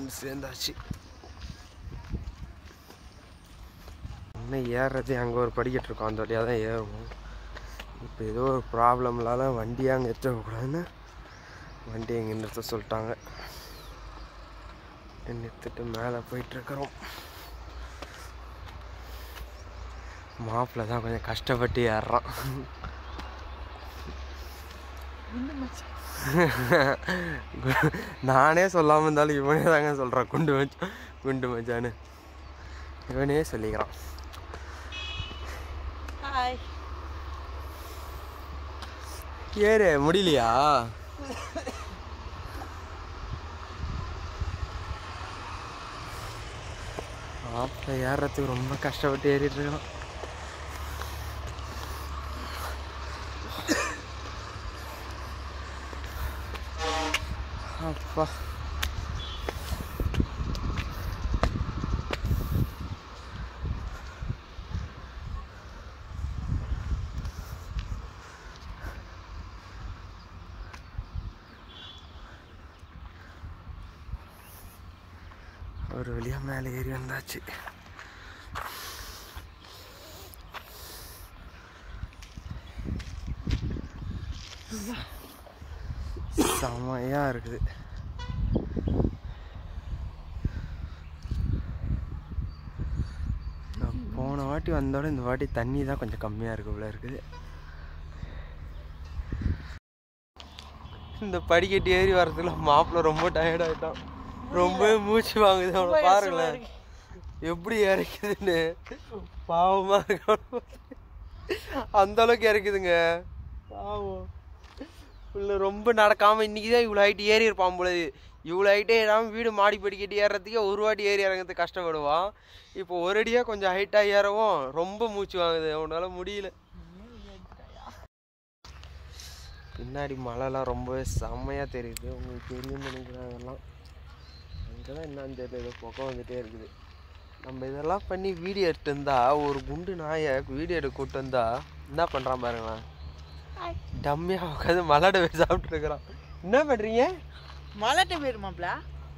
வந்து சேர்ந்தாச்சு. இன்னும் ஏறுறது அங்கே ஒரு படிக்கட்டு இருக்கும், அந்த வழியாக தான் ஏறுவோம். இப்போ ஏதோ ஒரு ப்ராப்ளம்னால வண்டியை அங்கே எடுத்துக்கூடாதுன்னு வண்டியை இங்கே நிறுத்த சொல்லிட்டாங்க. நிறுத்திட்டு மேலே போயிட்டுருக்குறோம். மாப்பிள்ள தான் கொஞ்சம் கஷ்டப்பட்டு ஏறுறான். நானே சொல்லாமல் இருந்தாலும் இவனே தாங்க சொல்கிறான் குண்டு மச்சான்னு இவனே சொல்லிக்கிறான். ஏறு முடியலையா? மாப்பிள்ள ஏறுறதுக்கு ரொம்ப கஷ்டப்பட்டு ஏறிட்டு இருக்கான். அப்பா ஒரு வழியா மேலே ஏறி வந்தாச்சு. செமையா இருக்குது. போன வாட்டி வந்தோட இந்த வாட்டி தண்ணி தான் கொஞ்சம் கம்மியா இருக்கு போல இருக்குது. இந்த படிக்கட்டு ஏறி வர்றதுல மாப்பிள்ள ரொம்ப டயர்ட் ஆயிட்டான். ரொம்ப மூச்சு வாங்குது. அவனை பாருங்களேன் எப்படி இறக்குதுன்னு. பாவமா இருக்கு, அந்த அளவுக்கு இறக்குதுங்க. பாவம் இல்லை ரொம்ப நடக்காம இன்னைக்குதான் இவ்வளோ ஹைட்டு ஏறி இருப்பான் போல. இவ்வளோ ஹைட்டே ஏறாமல் வீடு மாடி படிக்கட்டு ஏறுறதுக்கே ஒரு வாட்டி ஏறி இறங்கிறதுக்கு கஷ்டப்படுவான். இப்போ ஒரு அடியாக கொஞ்சம் ஹைட்டாக ஏறவும் ரொம்ப மூச்சு வாங்குது, அவனால முடியல. பின்னாடி மழைலாம் ரொம்பவே செம்மையாக தெரியுது, உங்களுக்கு தெரியும்னு நினைக்கிறேன். அதெல்லாம் அங்கே தான் என்னன்னு தெரியல, ஏதோ பக்கம் வந்துகிட்டே இருக்குது. நம்ம இதெல்லாம் பண்ணி வீடியோ எடுத்து இருந்தா ஒரு குண்டு நாயை வீடியோ எடுக்க கூப்பிட்டு வந்தா என்ன பண்ணுறான் பாருங்களேன். டம்மியாக உட்காந்து மலாட்டை பேர் சாப்பிட்டு இருக்கிறான். என்ன பண்ணுறீங்க? மலாட்டை பேர் மாப்பிள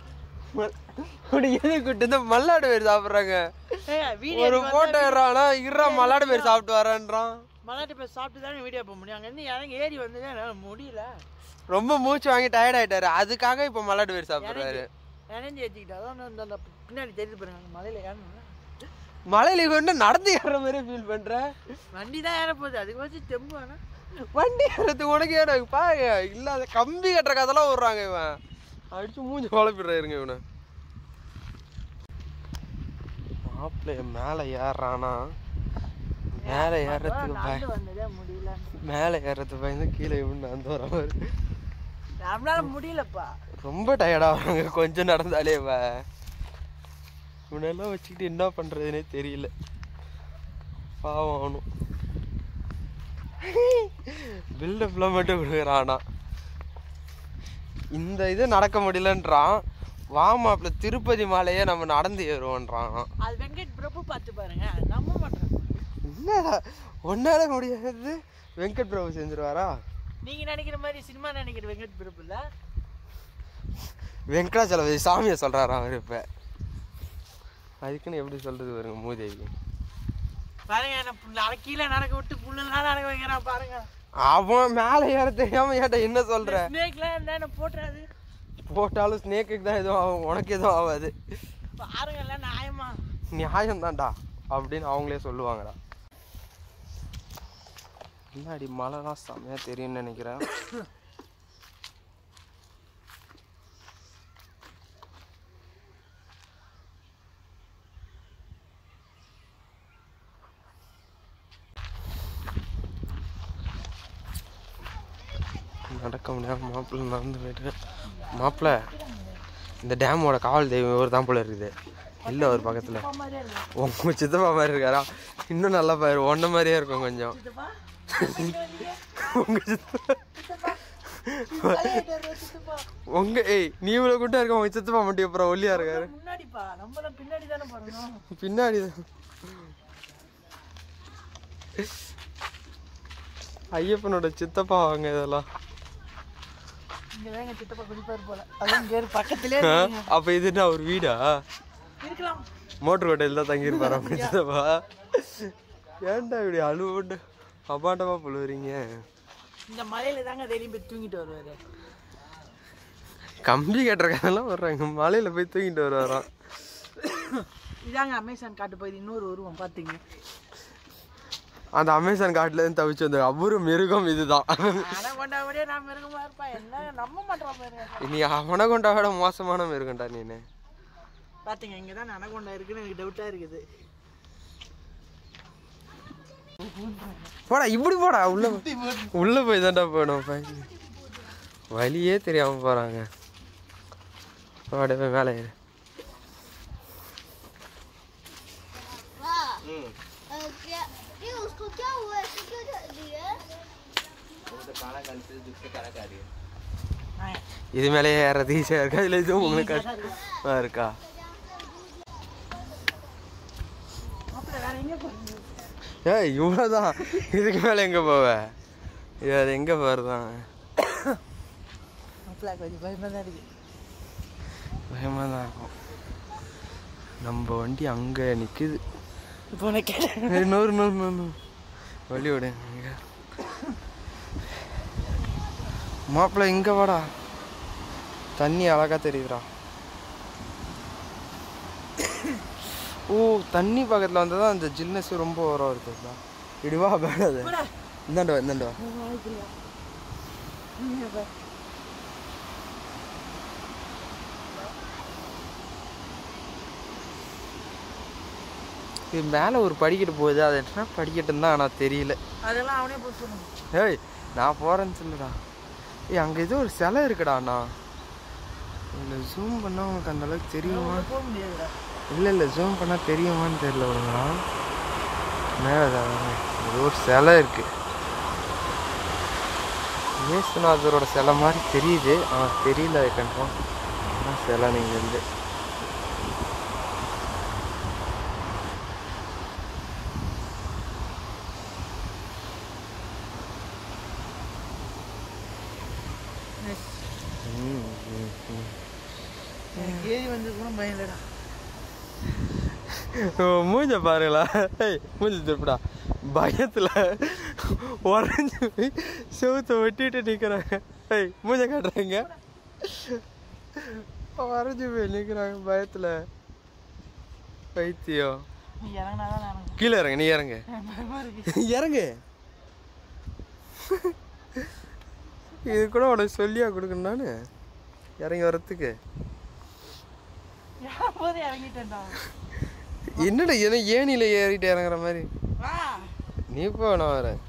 எது கூட்டு வந்து மல்லாடு பேர் சாப்பிட்றாங்க. ஒரு போட்டோ ஏறானா இருறா மல்லாடு பேர் சாப்பிட்டு வரேன்றான். மலாட்டை பேர் சாப்பிட்டு தானே வீடியோ போக முடியும். அங்கேருந்து இறங்கி ஏறி வந்து என்னால் முடியல, ரொம்ப மூச்சு வாங்கி டயர்ட் ஆகிட்டாரு. அதுக்காக இப்போ மல்லாடு பேர் சாப்பிட்றாரு. இறஞ்சி ஏற்றிக்கிட்டா தான் அந்த பின்னாடி தெரிஞ்சு பாருங்க. மலையில் ஏறணும், மலையில கொண்டு நடந்து ஏற மாதிரி ஃபீல் பண்ணுறேன். வண்டி தான் ஏற போகுது, அதுக்கு வச்சு தெம்பு வேணா. வண்டி ஏறதுக்கு உனக்கு ஏற பாருங்க. இல்லாத கம்பி கட்டுற கதெல்லாம் விடுறாங்க. இவன் அடிச்சு மூஞ்சி குழப்பிடுறாருங்க இவனை. மாப்பிள்ளைய மேலே ஏறானா மேலே ஏறதுக்கு முடியல, மேலே ஏறதுக்கு பயந்து கீழே இவன் அந்த வர மாதிரி நம்மளால முடியலப்பா. ரொம்ப டயர்டாகிறாங்க கொஞ்சம் நடந்தாலே. இவனெல்லாம் வச்சுக்கிட்டு என்ன பண்ணுறதுனே தெரியல. பாவம் ஆகணும். பில்டப்லாம் மட்டும் கொடுக்குறானா. இந்த இது நடக்க முடியலன்றான். வாமாப்ல திருப்பதி மலையே நம்ம நடந்து ஏறுவோன்றான். அது வெங்கட் பிரபு பார்த்து பாருங்க, நம்ப மாட்டேன். என்னடா ஒன்னால முடியாது, வெங்கட் பிரபு செஞ்சிருவாரா? நீங்க நினைக்கிற மாதிரி சினிமா நினைக்கிற வெங்கட் பிரபு இல்ல, வெங்கடாச்சலபதி சாமியை சொல்றாரா அவர். இப்ப அதுக்குன்னு எப்படி சொல்றது பாருங்க மூதேவி. பாருங்க கீழே நடக்க விட்டு புல்லாம் நடக்க வைக்கிறான் பாருங்க. அவன் மேலே ஏற தெரியாம ஏட்ட என்ன சொல்ற? ஸ்னேக்லாம் போட்டுறாது. போட்டாலும் ஸ்னேக்கு தான் எதுவும் ஆகும், உனக்கு எதுவும் ஆகாது. பாருங்க நியாயமா? நியாயம் தான்டா அப்படின்னு அவங்களே சொல்லுவாங்கடா. முன்னாடி மழைலாம் செம்மையா தெரியும்னு நினைக்கிறேன். நடக்க முடியாம மாப்பிள்ளை நடந்து போயிட்டு. மாப்பிள்ளை இந்த டேமோட காவல் தெய்வம் இவர் தான் போல இருக்குது. இல்லை ஒரு பக்கத்தில் உங்க சித்தப்பா மாதிரி இருக்காரா? இன்னும் நல்லா பாரு, ஒன்ன மாதிரியே இருக்கும் கொஞ்சம். உங்க சித்தப்பா உங்க நீ இவ்வளவு கூட்டம் இருக்க, உங்க சித்தப்பா மட்டும் அப்புறம் ஒல்லியா இருக்காரு. பின்னாடி ஐயப்பனோட சித்தப்பா வாங்க. இதெல்லாம் இங்கதான் எங்க சித்தப்பா குடிப்பாரு போல. அதுவும் இங்க பக்கத்திலே அப்ப இது என்ன ஒரு வீடா? இருக்கலாம். மோட்டர் ஹோட்டல் தான் தங்கி இருப்பாரா சித்தப்பா? ஏன்டா இப்படி அழுவுண்டு அபாண்டமா புழுவுறீங்க? இந்த மலையில தாங்க டெய்லியும் போய் தூங்கிட்டு வருவாரு. கம்பி கட்டுறக்கெல்லாம் வர்றாங்க, மலையில போய் தூங்கிட்டு வருவாராம். இதாங்க அமேசான் காட்டு போய் இன்னொரு உருவம் பாத்தீங்க. அந்த அமேசான் காட்டுல இருந்து தவிச்சு வந்த அவ்வொரு மிருகம் இதுதான். அனகொண்டாவிட நான் மிருகமா இருப்பேன், என்ன நம்ப மாட்டேன் பாருங்க. நீ அனகொண்டாவோட மோசமான மிருகம்டா நீனு. பாத்தீங்க இங்கதான் அனகொண்டா இருக்குன்னு எனக்கு டவுட்டா இருக்குது. போடா இப்படி போடா, உள்ள போய் தான்டா போயிடும். வழியே தெரியாம போறாங்க. போய் மேலே ஏறு. இது மேலே ஏறது ஈஸியா இருக்கா இல்ல இது உங்களுக்கு இருக்கா? ஏய் இவ்வளவுதான், இதுக்கு மேல எங்க போவ? அது எங்க போறதான்? பயமா தான் இருக்கும். நம்ம வண்டி அங்க நிக்குது. நூறு நூறு நூறு வழி விடு. மாப்பிள்ள இங்க வாடா, தண்ணி அழகா தெரியுதுடா. ஓ தண்ணி பக்கத்துல வந்ததான் அந்த ஜில்னஸ் ரொம்ப ஓரம் இருக்குதா. இடிவா பேடாது. இந்தாண்டா இந்தாண்டா. இது மேலே ஒரு படிக்கட்டு போகுது, அது என்ன படிக்கட்டுன்னு தான் ஆனால் தெரியல. அதெல்லாம் அவனே போய் சொல்லுங்க. ஏய் நான் போகிறேன்னு சொல்லுடா. ஏய் அங்கே ஏதோ ஒரு சிலை இருக்குடா அண்ணா. இல்லை ஜூம் பண்ணால் உனக்கு அந்தளவுக்கு தெரியுமா? போக முடியாதுடா. இல்லை ஜூம் பண்ணால் தெரியுமான்னு தெரியல ஒழுங்கா. மேலே ஏதோ ஒரு சிலை இருக்குது. இயேசுநாதரோட சிலை மாதிரி தெரியுது, ஆனால் தெரியல அது கன்ஃபார்ம். ஆனால் சிலை நீங்கள் இருந்து ஏறி வந்து கூட பயந்துடா. மூஞ்ச பாருங்களா. ஏய் மூஞ்சி திருப்பிடா. பயத்தில் உடஞ்சி போய் செவுத்தை வெட்டிட்டு நிற்கிறாங்க. ஏய் மூஞ்ச காட்டுறாங்க, உடஞ்சி போய் நிற்கிறாங்க பயத்தில். பைத்தியம். கீழே இறங்க, நீ இறங்க இறங்கு. இது கூட உனக்கு சொல்லியா கொடுக்கணும் நான் இறங்கி வர்றதுக்கு. என்னடா ஏன்னா ஏனியில ஏறிட்டு இறங்குற மாதிரி. நீ போ, நான் வரேன்.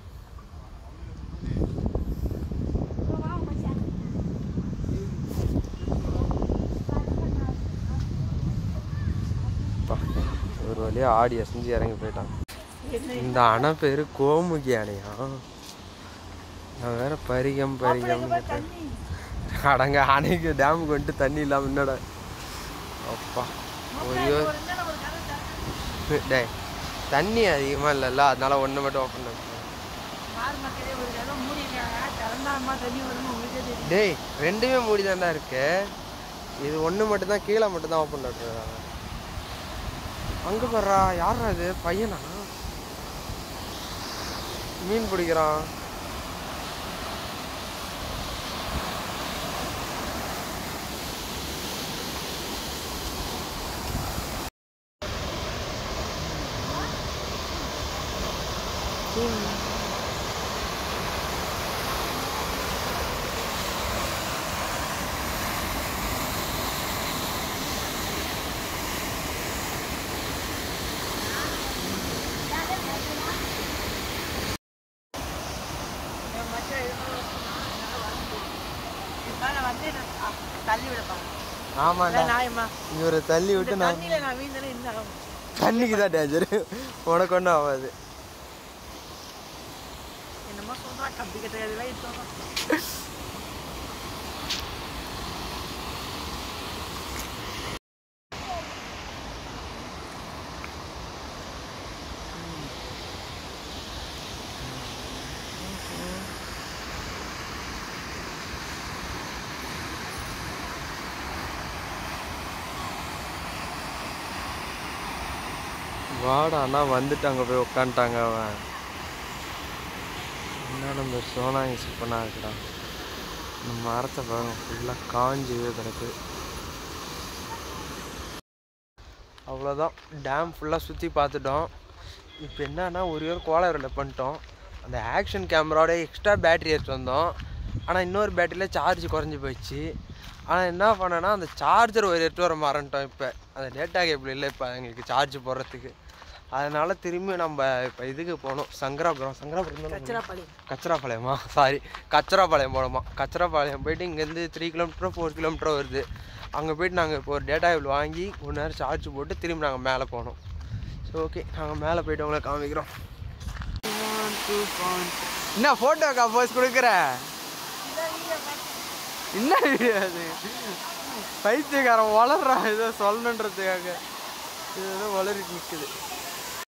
ஒரு வழியா ஆடி அசைஞ்சு இறங்கி போயிட்டான். இந்த அணை பேரு கோமுகி அணையா? நான் வேற பரிகம் அடங்க அணைக்கு டேமுக்கு வந்துட்டு தண்ணி இல்லாம என்னடா. அப்பா ஐயோ டே தண்ணி அதிகமாக இல்லைல்ல, அதனால ஒன்று மட்டும் ஓப்பன் பண்ண. டேய் ரெண்டுமே மூடி தாண்டா இருக்கு. இது ஒன்று மட்டும்தான் கீழே மட்டும்தான் ஓப்பன் பண்ணுறாங்க. அங்கே போடுறா யாரா அது? பையனா மீன் பிடிக்கிறான். ஆமாண்டா இவரை தள்ளி விட்டு நான் தண்ணிக்கு தான் டேஞ்சர், உனக்கு ஒன்றும் ஆகாது. என்னமா சொல்றா கம்பி கட்டையெல்லாம் இப்போ வாடா அண்ணா வந்துட்டு அங்கே போய் உட்காந்துட்டாங்க அவன். என்ன நம்ம சோனா சூப்பராக இருக்குடா. இந்த மரத்தை பாருங்க ஃபுல்லாக காஞ்சி கிடக்கு. அவ்வளோதான், டேம் ஃபுல்லாக சுற்றி பார்த்துட்டோம். இப்போ என்னன்னா ஒரே ஒரு கோளாறுல பண்ணிட்டோம். அந்த ஆக்ஷன் கேமராவோட எக்ஸ்ட்ரா பேட்டரி எடுத்து வந்தோம். ஆனால் இன்னொரு பேட்டரியில் சார்ஜ் குறைஞ்சி போயிடுச்சு. ஆனால் என்ன பண்ணேன்னா அந்த சார்ஜர் ஒரு எடுத்து வர மறந்துட்டோம். இப்போ அந்த டேட்டா கேபிள் இல்லை இப்போ எங்களுக்கு சார்ஜ் போடுறதுக்கு. அதனால் திரும்பி நம்ம இப்போ இதுக்கு போகணும், சங்கராபுரம் கச்சராப்பாளையமா கச்சராப்பாளையம் போனோமா. கச்சராப்பாளையம் போயிட்டு இங்கேருந்து 3 கிலோமீட்டரோ 4 கிலோமீட்டரோ வருது. அங்கே போய்ட்டு நாங்கள் இப்போ ஒரு டேட்டா கேபிள் வாங்கி கொஞ்ச நேரம் சார்ஜ் போட்டு திரும்பி நாங்கள் மேலே போனோம். ஸோ ஓகே, நாங்கள் மேலே போய்ட்டு உங்களை காமிக்கிறோம். என்ன ஃபோட்டோக்கா போஸ் கொடுக்குற? என்ன அது பைத்தியக்காரன் வளர்றான் ஏதோ சொல்லணுன்றதுக்காக. இது ஏதோ வளரிட்டு நிற்குது.